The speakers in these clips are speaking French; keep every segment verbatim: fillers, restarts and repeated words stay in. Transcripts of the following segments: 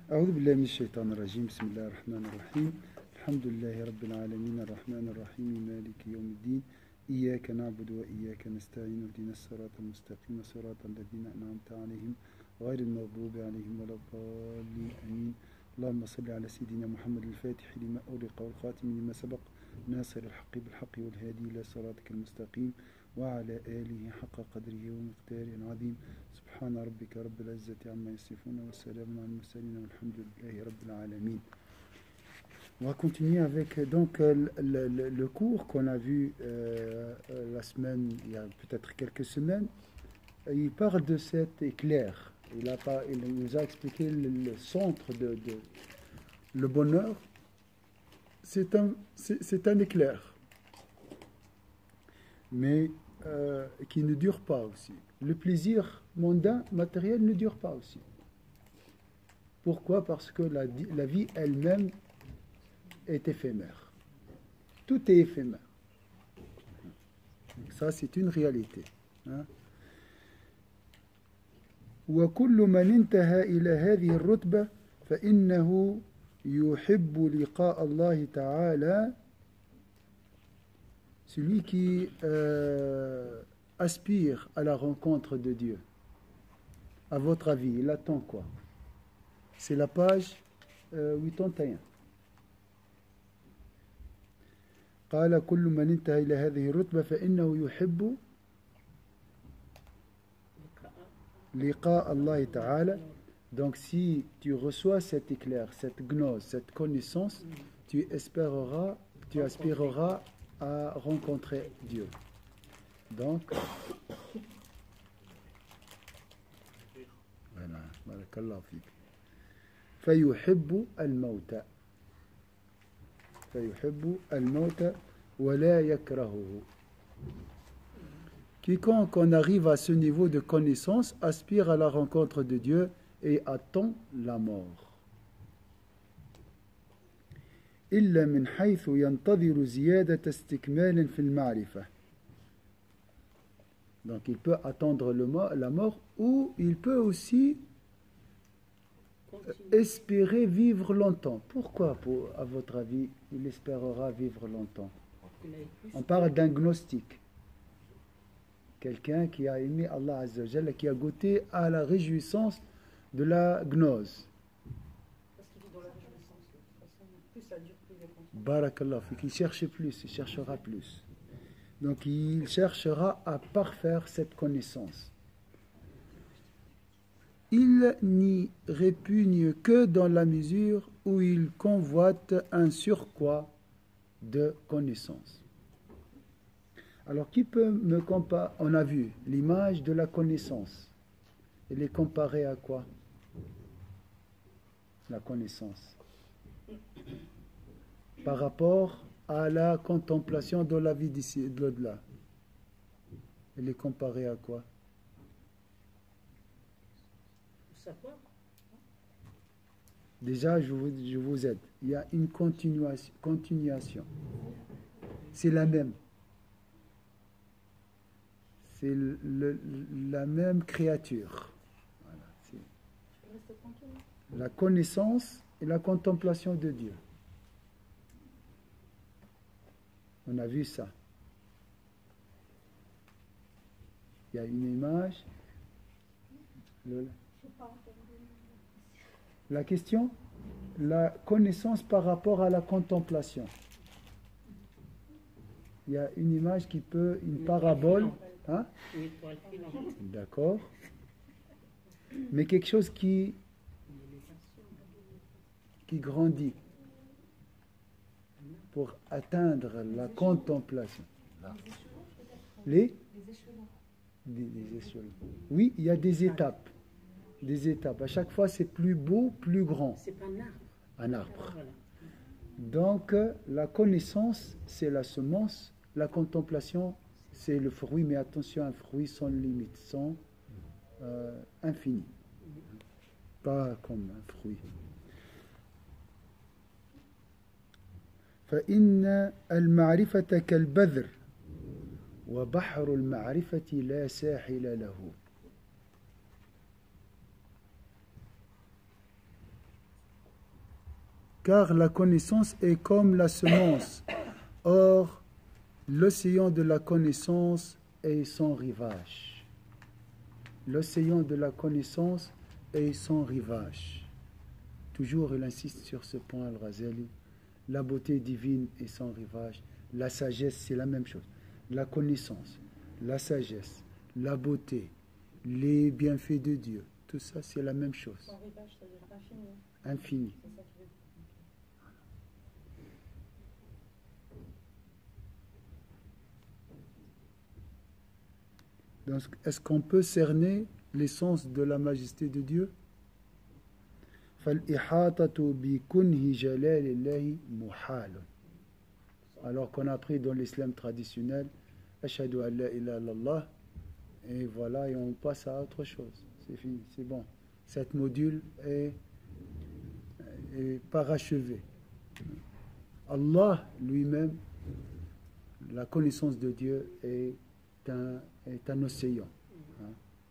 أعوذ بالله من الشيطان الرجيم بسم الله الرحمن الرحيم الحمد لله رب العالمين الرحمن الرحيم مالك يوم الدين إياك نعبد وإياك نستعين اهدنا الصراط المستقيم صراط الذين أنعمت عليهم غير المغضوب عليهم ولا الضالين آمين اللهم صل على سيدنا محمد الفاتح لما أغلق والخاتم لما سبق ناصر الحق بالحق والهادي إلى صراطك المستقيم وعلى آله حق قدره ومقداره العظيم سبحان ربك رب العزة عما يصفون والسلام على المرسلين والحمد لله رب العالمين. On va continuer avec donc le, le, le cours qu'on a vu euh, la semaine, il y a peut-être quelques semaines. Il parle de cet éclair. Il, a pas, il nous a expliqué le, le centre de, de le bonheur. C'est un, c'est, c'est un éclair, mais euh, qui ne dure pas aussi. Le plaisir mondain, matériel, ne dure pas aussi. Pourquoi? Parce que la, la vie elle-même est éphémère. Tout est éphémère. Donc ça, c'est une réalité. Hein? وكل من انتهى إلى هذه الرتبة فإنه يحب لقاء الله تعالى. Celui qui euh, aspire à la rencontre de Dieu, à votre avis, il attend quoi? C'est la page euh, quatre-vingt-et-un. قال كل من انتهى إلى هذه الرتبة فإنه يحب لقاء الله تعالى. Donc si tu reçois cet éclair, cette gnose, cette connaissance, tu espéreras, tu aspireras à rencontrer Dieu. Donc, voilà, barakallahu fik. فيحب الموت فيحب الموت ولا يكرهه. Quiconque en arrive à ce niveau de connaissance aspire à la rencontre de Dieu et attend la mort. إلا من حيث ينتظر زيادة استكمال في المعرفة. Donc il peut attendre le mort, la mort, ou il peut aussi espérer vivre longtemps. Pourquoi, pour, à votre avis, il espérera vivre longtemps? On parle d'un gnostique. Quelqu'un qui a aimé Allah Azza wa Jalla, qui a goûté à la réjouissance de la gnose. Parce qu'il vit dans la réjouissance. De toute façon, plus ça dure, plus il est content. Barakallah, il faut qu'il cherche plus, il cherchera plus. Donc il cherchera à parfaire cette connaissance. Il n'y répugne que dans la mesure où il convoite un surcroît de connaissance. Alors qui peut me comparer? On a vu l'image de la connaissance. Elle est comparée à quoi? La connaissance. Par rapport à la contemplation de la vie d'ici et de l'au-delà. Elle est comparée à quoi? Savoir. Déjà, je vous, je vous aide. Il y a une continuation. continuation. C'est la même. C'est le, le, la même créature. Voilà, c'est la connaissance et la contemplation de Dieu. On a vu ça. Il y a une image. Le, la question, la connaissance par rapport à la contemplation. Il y a une image qui peut, une parabole. Hein? D'accord. Mais quelque chose qui, qui grandit pour atteindre la contemplation. Les, des, des échelons. Oui, il y a des étapes. Des étapes. À chaque fois, c'est plus beau, plus grand. C'est pas un arbre. Un arbre. Donc, la connaissance, c'est la semence. La contemplation, c'est le fruit. Mais attention, un fruit sans limite, sans euh, infini. Pas comme un fruit. فإن المعرفة كالبذر وبحر المعرفة لا ساحل له. car la connaissance est comme la semence. Or, l'océan de la connaissance est sans rivage. L'océan de la connaissance est sans rivage. Toujours, il insiste sur ce point, Al-Ghazali. La beauté divine est sans rivage. La sagesse, c'est la même chose. La connaissance, la sagesse, la beauté, les bienfaits de Dieu, tout ça, c'est la même chose. Sans rivage, c'est-à-dire infini. Infini. C'est ça qui veut dire. Donc, est-ce qu'on peut cerner l'essence de la majesté de Dieu? Alors qu'on a appris dans l'islam traditionnel, Ashhadu an la ilaha illallah, et voilà, et on passe à autre chose. C'est fini, c'est bon. Cette module est, est parachevé. Allah lui-même, la connaissance de Dieu est un, est un océan. Hein.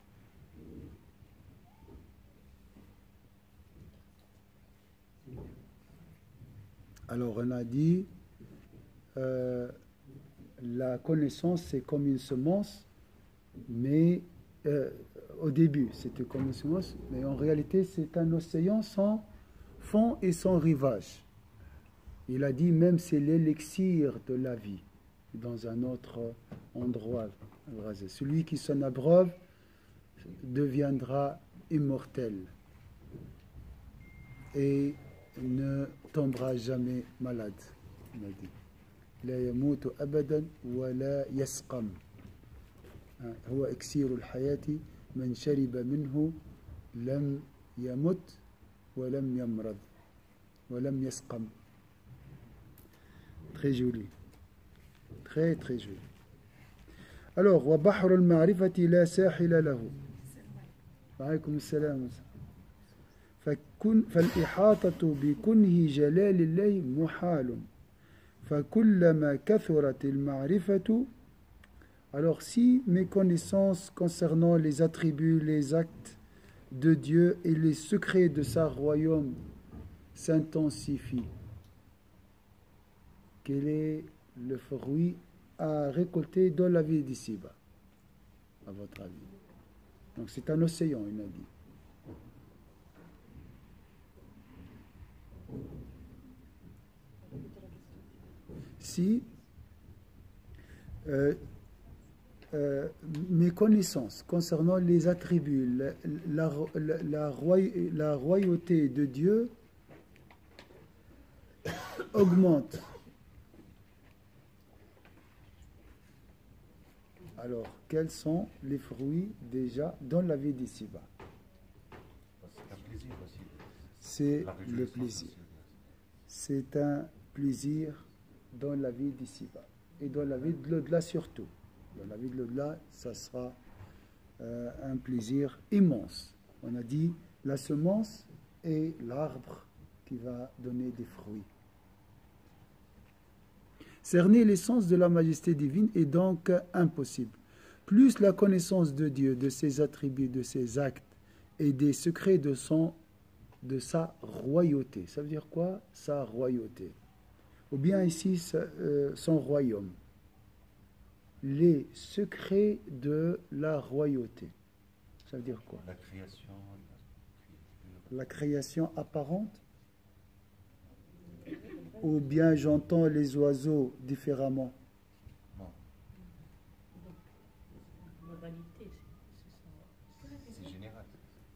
Alors on a dit, euh, la connaissance c'est comme une semence, mais euh, au début c'était comme une semence, mais en réalité c'est un océan sans fond et sans rivage. Il a dit même c'est l'élixir de la vie, dans un autre endroit. Celui qui s'en abreuve deviendra immortel et ne tombera jamais malade. Il a dit لا يموت أبدا ولا يسقم هو إكسير الحياة من شرب منه لم يمت ولم يمرض ولم يسقم. Très joli, très très joli. Alors وبحر المعرفة لا ساحل له. وعليكم السلام. فكن فالإحاطة بكنه جلال الله محال. فكلما كثرت المعرفة. Alors si mes connaissances concernant les attributs, les actes de Dieu et les secrets de sa royaume s'intensifient, quel est le fruit à récolter dans la vie d'ici-bas, à votre avis? Donc c'est un océan, il a dit. Si euh, euh, mes connaissances concernant les attributs, la, la, la, la, roy, la royauté de Dieu augmentent, alors quels sont les fruits déjà dans la vie d'ici-bas? C'est un plaisir aussi. C'est le plaisir. C'est un plaisir dans la vie d'ici-bas et dans la vie de l'au-delà surtout. Dans la vie de l'au-delà, ça sera euh, un plaisir immense. On a dit la semence est l'arbre qui va donner des fruits. Cerner l'essence de la majesté divine est donc impossible. Plus la connaissance de Dieu, de ses attributs, de ses actes et des secrets de, son, de sa royauté. Ça veut dire quoi? Sa royauté. Ou bien ici, euh, son royaume. Les secrets de la royauté. Ça veut dire quoi? La création. La création apparente? Ou bien j'entends les oiseaux différemment? Non. Globalité, C'est général.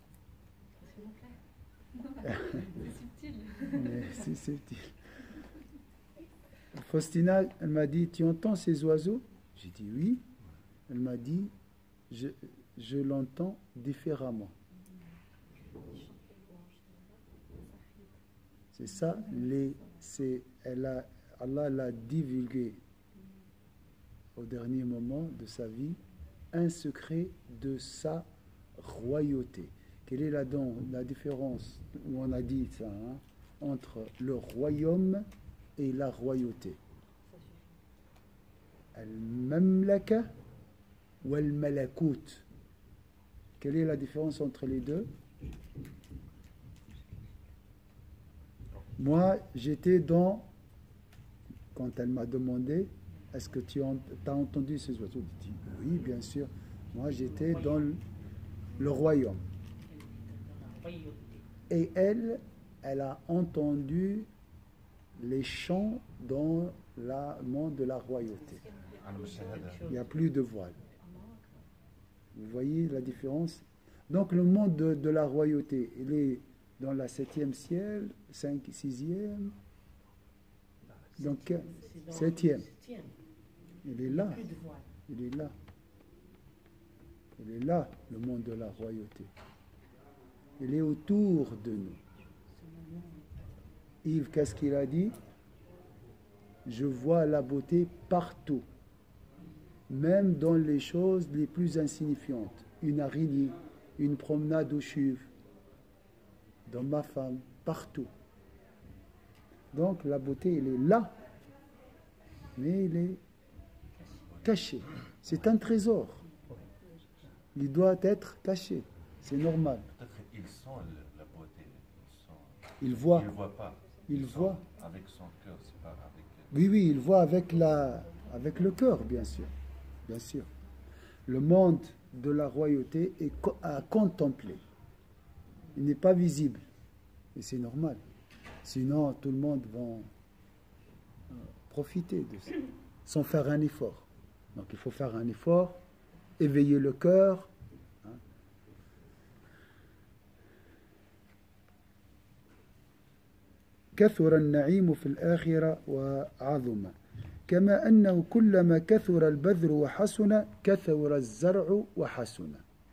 c'est subtil. Mais c'est subtil. Faustina, elle m'a dit, tu entends ces oiseaux? J'ai dit oui. Elle m'a dit, je, je l'entends différemment. C'est ça, les, c'est, elle a, Allah l'a divulgué au dernier moment de sa vie, un secret de sa royauté. Quelle est la, don, la différence, où on a dit ça, hein, entre le royaume et la royauté? Al-Mamlaka ou Al-Malakut. Quelle est la différence entre les deux? Moi, j'étais dans, quand elle m'a demandé, est-ce que tu as entendu ces oiseaux? Je dis, oui, bien sûr. Moi, j'étais dans le, le royaume. Et elle, elle a entendu les chants dans le monde de la royauté. Il n'y a plus de voile. Vous voyez la différence? Donc le monde de, de la royauté, il est dans la septième ciel, cinq, sixième, donc septième. Il est là. Il est là. Il est là, le monde de la royauté. Il est autour de nous. Yves, qu'est-ce qu'il a dit? Je vois la beauté partout, même dans les choses les plus insignifiantes. Une araignée, une promenade aux cheveux, dans ma femme, partout. Donc la beauté, elle est là, mais elle est cachée. C'est un trésor. Il doit être caché. C'est normal. Peut-être ils sentent la beauté. Ils sont... Il voit. Il ne voit pas. Il Ils voit. sont avec son cœur, c'est pas avec... Oui, oui, il voit avec, la, avec le cœur, bien sûr. Bien sûr. Le monde de la royauté est à contempler. Il n'est pas visible. Et c'est normal. Sinon, tout le monde va euh, profiter de ça, sans faire un effort. Donc, il faut faire un effort, éveiller le cœur. Hein. كثر النعيم في الآخرة وعظم كما أنه كلما كثر البذر وحسن كثر الزرع وحسن.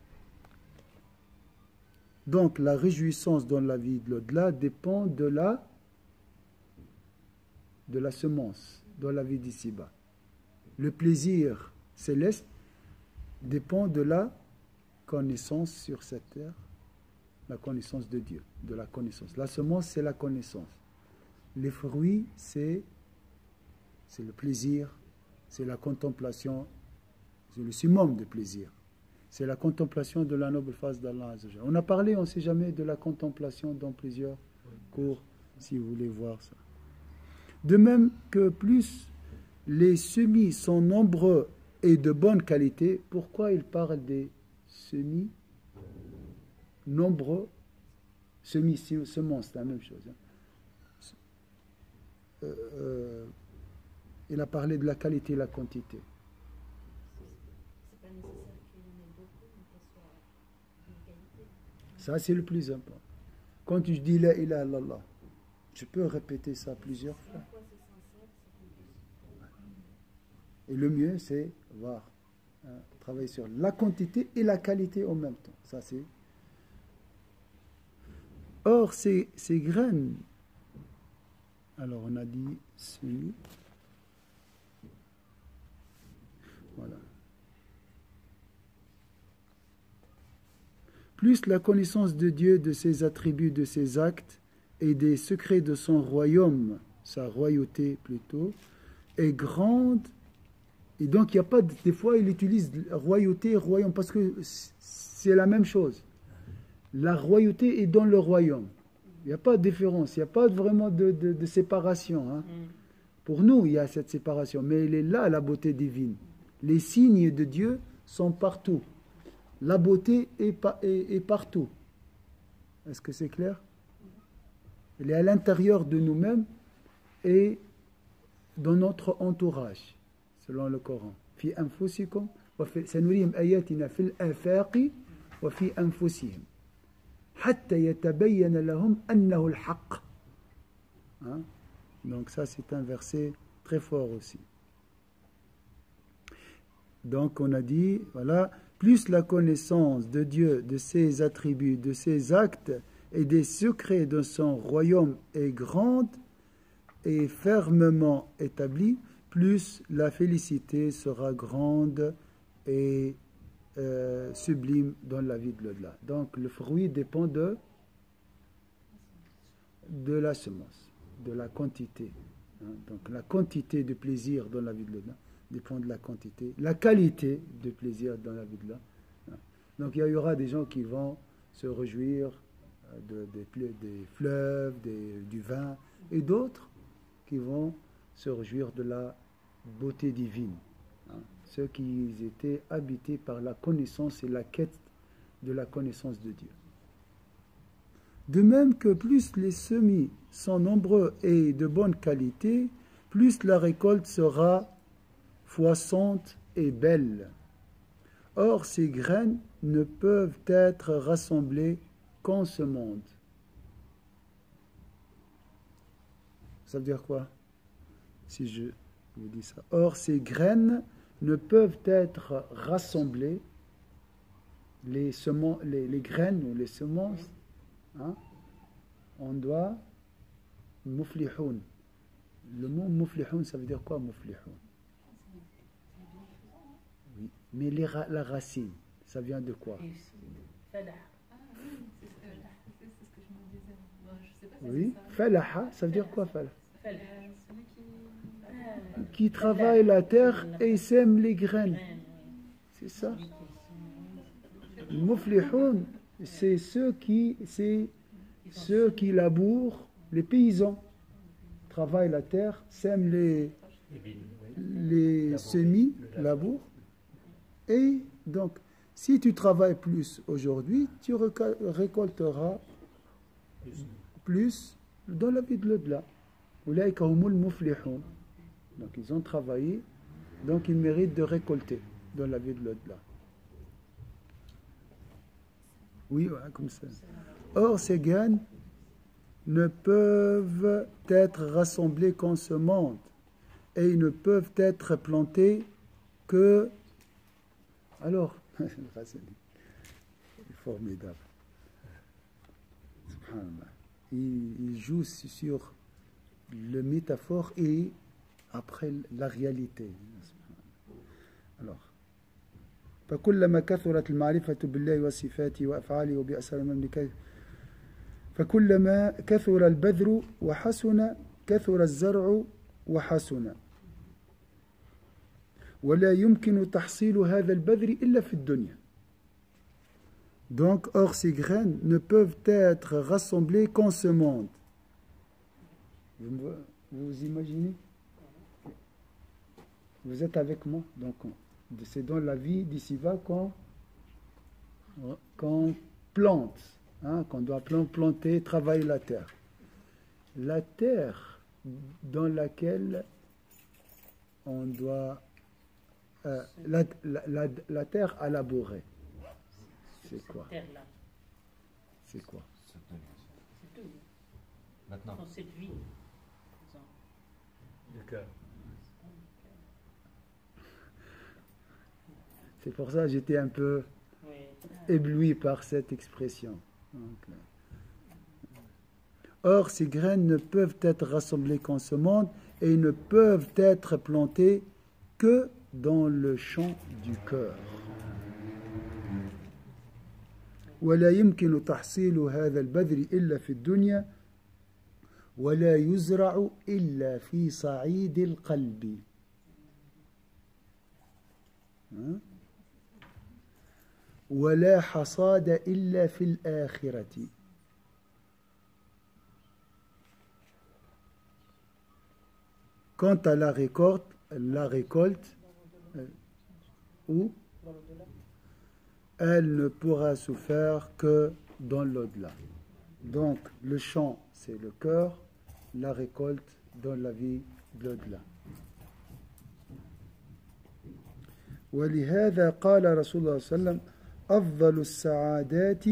Donc la réjouissance dans la vie de l'au-delà dépend de la, de la semence dans la vie d'ici-bas. Le plaisir céleste dépend de la connaissance sur cette terre, la connaissance de Dieu, de la connaissance. La semence, c'est la connaissance. Les fruits, c'est, c'est le plaisir, c'est la contemplation, c'est le summum de plaisir. C'est la contemplation de la noble face d'Allah. On a parlé, on ne sait jamais, de la contemplation dans plusieurs cours, si vous voulez voir ça. De même que plus les semis sont nombreux et de bonne qualité, pourquoi il parle des semis nombreux? Semis, semences, c'est la même chose. Hein. Euh, euh, il a parlé de la qualité et la quantité. C'est pas nécessaire qu'il y en ait beaucoup, mais qu'elles soient de qualité. Ça, c'est le plus important. Quand je dis la ilaha illallah, je peux répéter ça plusieurs fois. Et le mieux, c'est voir, hein, travailler sur la quantité et la qualité en même temps. Ça, c'est. Or, ces, ces graines, alors on a dit celui. Voilà. Plus la connaissance de Dieu, de ses attributs, de ses actes et des secrets de son royaume, sa royauté plutôt, est grande. Et donc, il n'y a pas, des fois, il utilise royauté et royaume parce que c'est la même chose. La royauté est dans le royaume. Il n'y a pas de différence, il n'y a pas vraiment de, de, de séparation. Hein. Mm. Pour nous, il y a cette séparation, mais elle est là, la beauté divine. Les signes de Dieu sont partout. La beauté est, pa est, est partout. Est-ce que c'est clair? Elle est à l'intérieur de nous-mêmes et dans notre entourage, selon le Coran. Fi anfusikum wa fi sanurihim ayatina fil afaqi wa fi anfusihim. حتى يتبين لهم أنه الحق. Hein? Donc ça c'est un verset très fort aussi. Donc on a dit, voilà, plus la connaissance de Dieu, de ses attributs, de ses actes et des secrets de son royaume est grande et fermement établie, plus la félicité sera grande et Euh, sublime dans la vie de l'au-delà. Donc le fruit dépend de, de la semence, de la quantité. Hein. Donc la quantité de plaisir dans la vie de l'au-delà dépend de la quantité, la qualité de plaisir dans la vie de l'au-delà. Hein. Donc il y aura des gens qui vont se réjouir de, de, des fleuves, des, du vin, et d'autres qui vont se réjouir de la beauté divine. Hein. Ceux qui étaient habités par la connaissance et la quête de la connaissance de Dieu. De même que plus les semis sont nombreux et de bonne qualité, plus la récolte sera foissante et belle. Or, ces graines ne peuvent être rassemblées qu'en ce monde. Ça veut dire quoi? Si je vous dis ça. Or, ces graines ne peuvent être rassemblées, les, semen, les, les graines ou les semences, hein, on doit muflihoun. Le mot muflihoun, ça veut dire quoi, muflihoun? Oui, mais les, la racine, ça vient de quoi? Oui, falaha, ça veut dire quoi, falaha? Qui travaille la terre et sème les graines. C'est ça. Muflihoun, c'est ceux qui, c'est ceux qui labourent, les paysans. Travaillent la terre, sèment les, les semis, labourent. Et donc, si tu travailles plus aujourd'hui, tu récolteras plus dans la vie de l'au-delà. Donc, ils ont travaillé, donc ils méritent de récolter dans la vie de l'au-delà. Oui, ouais, comme ça. Or, ces graines ne peuvent être rassemblées qu'en ce monde et ils ne peuvent être plantés que... Alors, c'est formidable. Il, il joue sur le métaphore et après la réalité. Alors, فكلما كثرت المعرفة بالله وصفاته وأفعاله وبأسرار المملكة فكلما كثر البذر وحسن كثر الزرع وحسن ولا يمكن تحصيل هذا البذر إلا في الدنيا. Donc, or, ces graines ne peuvent être rassemblées qu'en ce monde. Vous, vous imaginez? Vous êtes avec moi? Donc, c'est dans la vie d'ici-bas qu'on qu'on plante, hein, qu'on doit planter, travailler la terre. La terre dans laquelle on doit... Euh, la, la, la, la terre à labourer. C'est quoi? C'est quoi? C'est tout. Maintenant. Dans cette vie. Le cœur. C'est pour ça que j'étais un peu oui. ébloui par cette expression. Donc, or, ces graines ne peuvent être rassemblées qu'en ce monde et ne peuvent être plantées que dans le champ du cœur. ولا يمكن تحصيل هذا البذر إلا في الدنيا ولا يزرع إلا في صعيد القلب. ولا حصاد إلا في الآخرة. Quant à la récolte, la récolte, où elle ne pourra se faire que dans l'au-delà. Donc, le champ, c'est le cœur, la récolte dans la vie de l'au-delà. ولهذا قال رسول الله صلى الله عليه وسلم أفضل السعادات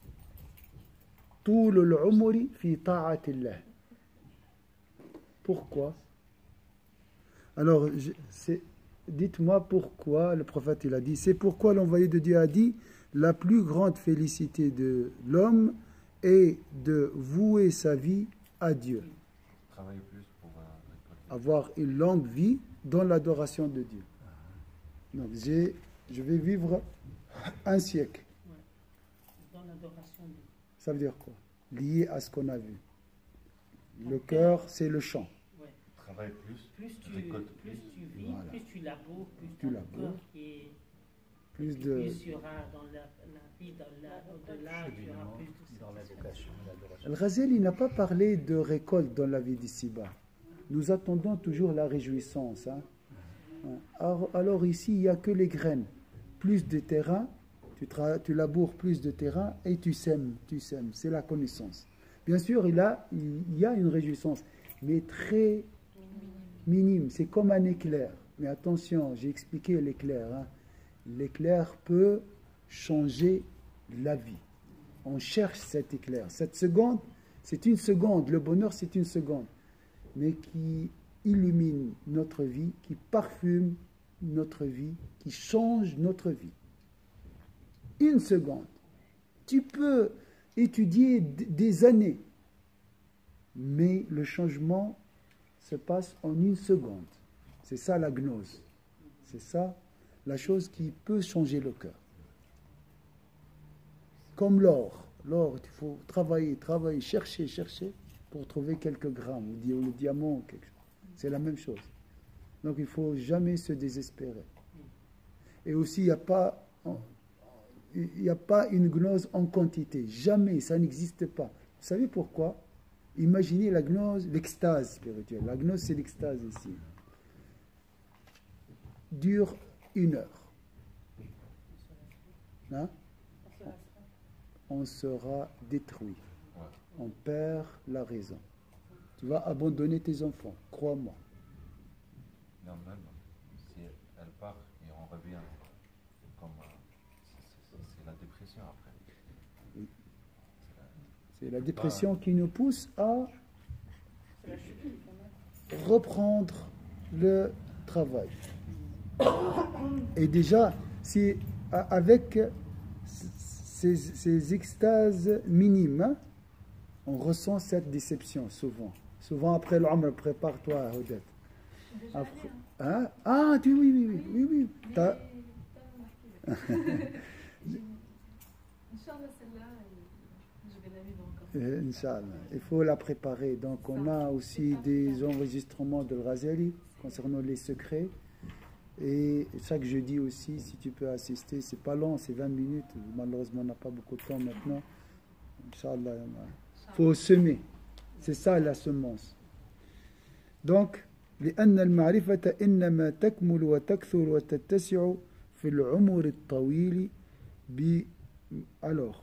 طول العمر في طاعة الله. Pourquoi? Alors, c'est... dites-moi pourquoi le prophète il a dit, c'est pourquoi l'envoyé de Dieu a dit, la plus grande félicité de l'homme est de vouer sa vie à Dieu. Travailler plus pour euh, avoir une longue vie dans l'adoration de Dieu. Donc, j'ai, je vais vivre un siècle. Dans l'adoration de Dieu. Ça veut dire quoi? Lié à ce qu'on a vu. Le cœur, c'est le chant. Travaille plus, plus tu, récolte plus plus, tu vis, voilà. plus tu laboures, plus tu ton laboures. cœur qui est plus de... Plus il y aura dans la, la vie, dans la, au-delà, il y aura plus de dans l'invocation, l'adoration. Al-Ghazali n'a pas parlé de récolte dans la vie d'ici-bas. Nous attendons toujours la réjouissance. Hein. Alors, alors ici, il n'y a que les graines. Plus de terrain, tu, tra- tu laboures plus de terrain et tu sèmes, tu sèmes. C'est la connaissance. Bien sûr, il, a, il y a une réjouissance, mais très minime. C'est comme un éclair. Mais attention, j'ai expliqué l'éclair. Hein. L'éclair peut changer la vie. On cherche cet éclair. Cette seconde, c'est une seconde. Le bonheur, c'est une seconde. Mais qui illumine notre vie, qui parfume notre vie, qui change notre vie. Une seconde. Tu peux étudier d- des années, mais le changement se passe en une seconde. C'est ça la gnose. C'est ça la chose qui peut changer le cœur. Comme l'or. L'or, il faut travailler, travailler, chercher, chercher pour trouver quelques grammes, ou le diamant, ou quelque chose. C'est la même chose. Donc il ne faut jamais se désespérer. Et aussi, il n'y a pas, il n'y a pas une gnose en quantité. Jamais, ça n'existe pas. Vous savez pourquoi? Imaginez la gnose, l'extase spirituelle. La gnose, c'est l'extase ici. Dure une heure. Hein? On sera détruit. On perd la raison. Tu vas abandonner tes enfants, crois-moi. Non, même si elle part et on revient, comme euh, c'est- c'est c'est la dépression après. Oui. C'est la dépression qui nous pousse à reprendre le travail. Et déjà, c'est a- avec ces, ces extases minimes, hein, on ressent cette déception souvent. Souvent après l'Umr, prépare-toi, Odette. Après- hein? Ah, tu, oui, oui, oui, oui, oui. T'as- Inch'Allah, celle-là, je vais la vivre encore. Euh, Inch'Allah. Il faut la préparer. Donc, on a aussi des enregistrements de Ghazali concernant les secrets. Et chaque jeudi aussi, si tu peux assister, c'est pas long, c'est vingt minutes. Malheureusement, on n'a pas beaucoup de temps maintenant. Inch'Allah, il faut semer. C'est ça la semence. Donc, لأن المعرفة إنما تكمل وتكثر وتتسع في العمر الطويل ب... Alors,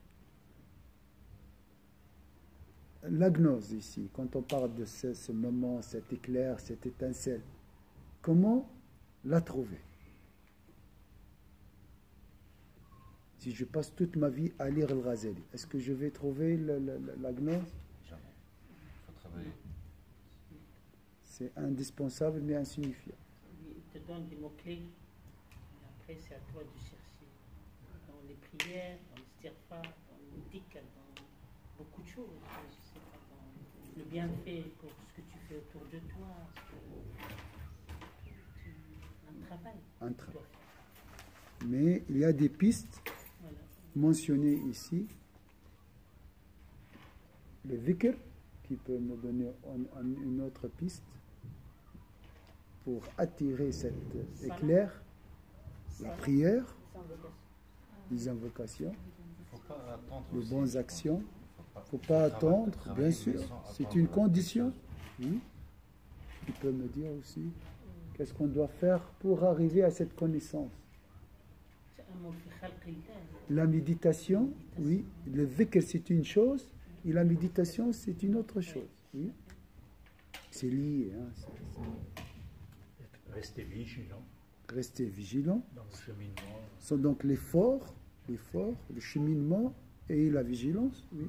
la gnose ici, quand on parle de ce, ce moment, cet éclair, cette étincelle, comment la trouver? Si je passe toute ma vie à lire le Ghazali, est-ce que je vais trouver la, la, la, la gnose? Jamais. Il faut travailler. C'est indispensable mais insignifiant. Il te donne des mots-clés. Et après, c'est à toi de chercher. Dans les prières, dans les stirfas, dans les dhikr, dans beaucoup de choses. Je sais pas, dans le bienfait pour ce que tu fais autour de toi. Ce que tu- Un travail. Un que tu travail. dois faire. Mais il y a des pistes Voilà. mentionnées ici. Le dhikr, qui peut me donner un- un- une autre piste pour attirer cet éclair, la prière, les invocations, Il faut pas attendre. les aussi. bonnes actions. Faut pas, Il ne faut pas travailler- attendre, travailler bien sûr. sans C'est attendre une quelque condition. chose. Oui. Tu peux me dire aussi qu'est-ce qu'on doit faire pour arriver à cette connaissance. C'est un mot fi khalqillah. La méditation, oui. Le dhikr, c'est une chose. Et la méditation, c'est une autre chose. Oui. C'est lié. Hein. c'est- Rester vigilant c'est- Rester vigilant. dans le cheminement. Ce sont donc l'effort, l'effort, le cheminement et la vigilance. Oui.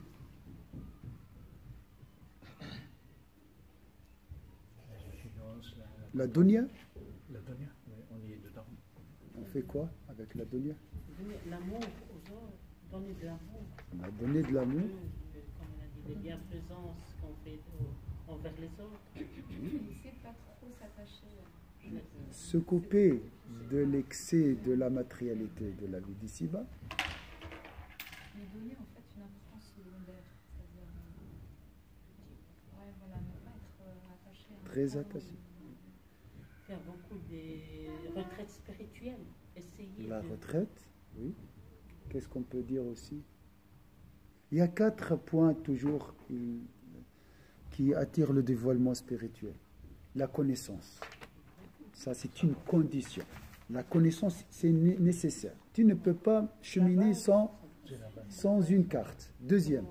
La vigilance, la, La dunya, la dunya, oui, on y est dedans. on fait quoi avec la dunya? Donner l'amour aux autres, donner de l'amour. On a donné de l'amour. Euh, euh, Comme on a dit, les bienfaisances qu'on fait au- envers les autres. Essayer de pas trop s'attacher. Se couper de l'excès de la matérialité de la vie d'ici-bas, Mais donner en fait une importance secondaire. C'est-à-dire. euh, Ouais, voilà, ne pas être euh, attaché à un très point attaché. où- Faire beaucoup des retraites spirituelles. essayer La de... retraite, oui. Qu'est-ce qu'on peut dire aussi? Il y a quatre points toujours il- qui attirent le dévoilement spirituel. La connaissance. Ça, c'est une condition. La connaissance, c'est né- nécessaire. Tu ne peux pas cheminer sans, sans une carte. Deuxième,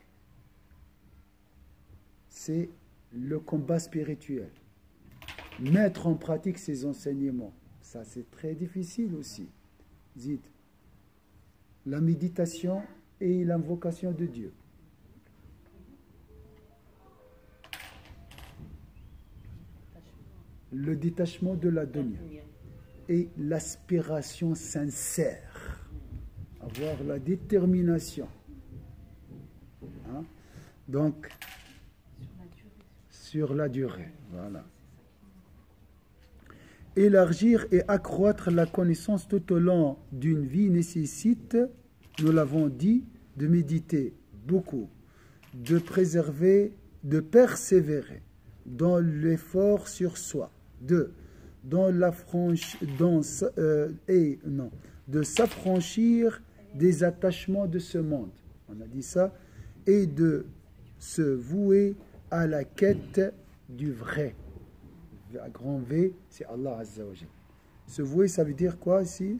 c'est le combat spirituel. Mettre en pratique ces enseignements. Ça, c'est très difficile aussi. Dites, la méditation et l'invocation de Dieu. Le détachement de la dunya et l'aspiration sincère. Avoir la détermination. Hein? Donc, sur la durée. Voilà. Élargir et accroître la connaissance tout au long d'une vie nécessite, nous l'avons dit, de méditer beaucoup, de préserver, de persévérer dans l'effort sur soi, de dans la franchi- dans, euh, et non, de s'affranchir des attachements de ce monde. On a dit ça, et de se vouer à la quête du vrai. À grand V, c'est Allah Azza wa Jal. Se vouer, ça veut dire quoi ici?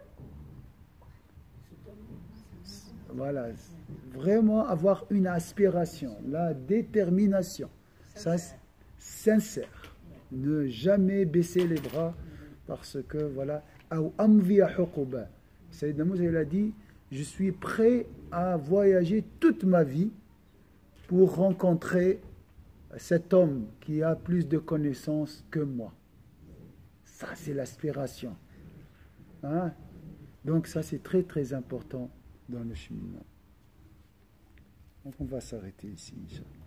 Voilà, vraiment avoir une aspiration, la détermination, ça, c'est sincère. Ne jamais baisser les bras parce que voilà. Sayyidina Moussa, il a dit, je suis prêt à voyager toute ma vie pour rencontrer cet homme qui a plus de connaissances que moi. Ça, c'est l'aspiration. Hein? Donc ça, c'est très très important dans le cheminement. Donc on va s'arrêter ici, Inch'Allah.